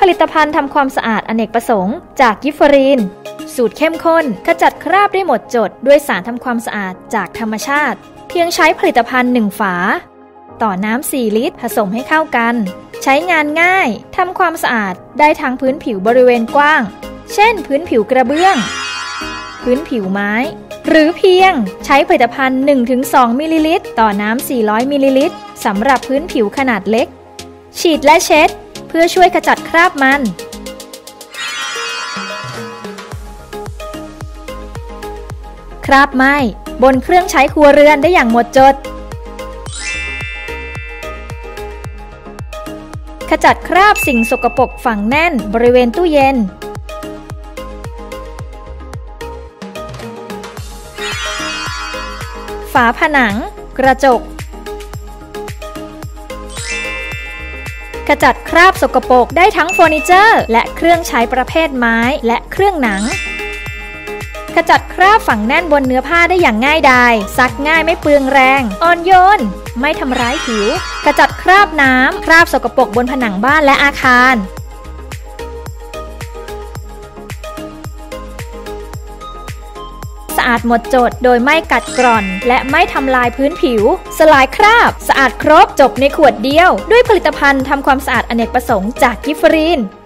ผลิตภัณฑ์ทำความสะอาดอเนกประสงค์จากกิฟเฟอรีนสูตรเข้มข้นขจัดคราบได้หมดจดด้วยสารทำความสะอาดจากธรรมชาติเพียงใช้ผลิตภัณฑ์1ฝาต่อน้ำ4ลิตรผสมให้เข้ากันใช้งานง่ายทำความสะอาดได้ทั้งพื้นผิวบริเวณกว้างเช่นพื้นผิวกระเบื้องพื้นผิวไม้หรือเพียงใช้ผลิตภัณฑ์ 1-2 มิลลิลิตรต่อน้ำ400มิลลิลิตรสำหรับพื้นผิวขนาดเล็กฉีดและเช็ดเพื่อช่วยขจัดคราบมันคราบไหม้บนเครื่องใช้ครัวเรือนได้อย่างหมดจดขจัดคราบสิ่งสกปรกฝังแน่นบริเวณตู้เย็นฝาผนังกระจกขจัดคราบสกปรกได้ทั้งเฟอร์นิเจอร์และเครื่องใช้ประเภทไม้และเครื่องหนังขจัดคราบฝังแน่นบนเนื้อผ้าได้อย่างง่ายดายซักง่ายไม่เปลืองแรงอ่อนโยนไม่ทำร้ายผิวขจัดคราบน้ำคราบสกปรกบนผนังบ้านและอาคารสะอาดหมดจดโดยไม่กัดกร่อนและไม่ทำลายพื้นผิวสลายคราบสะอาดครบจบในขวดเดียวด้วยผลิตภัณฑ์ทำความสะอาดอเนกประสงค์จากกิฟเฟอรีน